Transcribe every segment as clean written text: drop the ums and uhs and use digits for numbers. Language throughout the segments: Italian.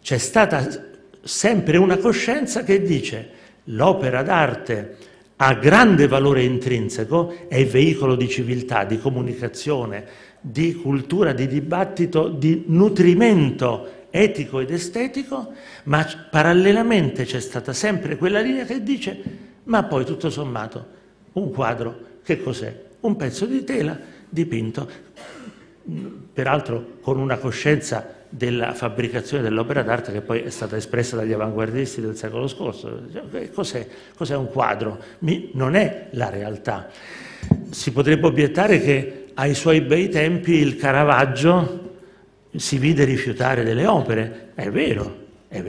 c'è stata sempre una coscienza che dice l'opera d'arte ha grande valore intrinseco, è veicolo di civiltà, di comunicazione, di cultura, di dibattito, di nutrimento etico ed estetico, ma parallelamente c'è stata sempre quella linea che dice ma poi tutto sommato un quadro che cos'è? Un pezzo di tela dipinto, peraltro con una coscienza della fabbricazione dell'opera d'arte che poi è stata espressa dagli avanguardisti del secolo scorso. Cos'è un quadro? Non è la realtà. Si potrebbe obiettare che ai suoi bei tempi il Caravaggio si vide rifiutare delle opere. È vero,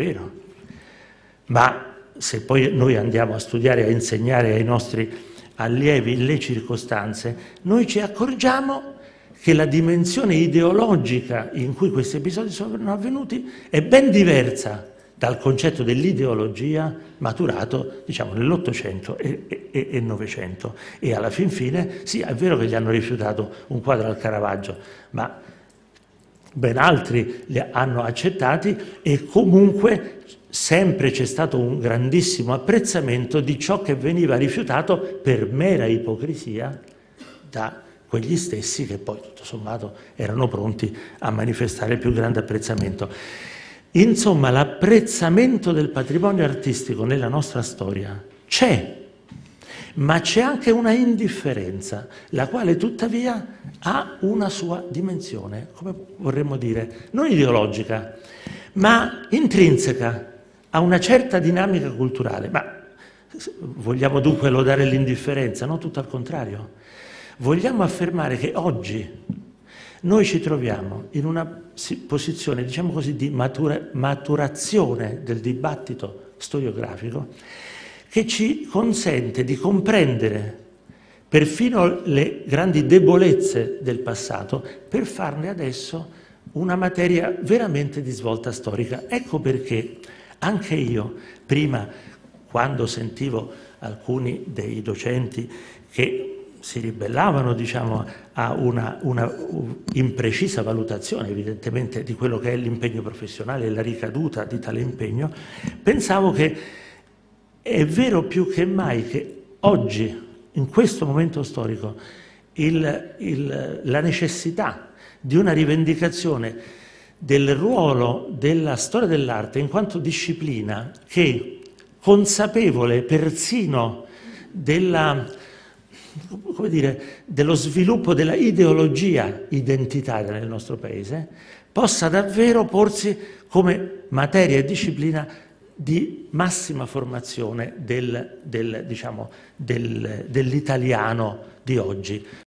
ma se poi noi andiamo a studiare e a insegnare ai nostri allievi le circostanze, noi ci accorgiamo che la dimensione ideologica in cui questi episodi sono avvenuti è ben diversa dal concetto dell'ideologia maturato, diciamo, nell'Ottocento e Novecento. E alla fin fine, sì, è vero che gli hanno rifiutato un quadro al Caravaggio, ma ben altri li hanno accettati e comunque sempre c'è stato un grandissimo apprezzamento di ciò che veniva rifiutato per mera ipocrisia da quegli stessi che poi tutto sommato erano pronti a manifestare il più grande apprezzamento. Insomma, l'apprezzamento del patrimonio artistico nella nostra storia c'è, ma c'è anche una indifferenza, la quale tuttavia ha una sua dimensione, come vorremmo dire, non ideologica, ma intrinseca, ha una certa dinamica culturale. Ma vogliamo dunque lodare l'indifferenza? No, tutto al contrario. Vogliamo affermare che oggi noi ci troviamo in una posizione, diciamo così, di maturazione del dibattito storiografico che ci consente di comprendere perfino le grandi debolezze del passato per farne adesso una materia veramente di svolta storica. Ecco perché anche io, prima, quando sentivo alcuni dei docenti che si ribellavano, diciamo, a una imprecisa valutazione, evidentemente, di quello che è l'impegno professionale e la ricaduta di tale impegno, pensavo che è vero più che mai che oggi, in questo momento storico, la necessità di una rivendicazione del ruolo della storia dell'arte in quanto disciplina che, consapevole persino dello sviluppo della ideologia identitaria nel nostro Paese, possa davvero porsi come materia e disciplina di massima formazione dell'italiano di oggi.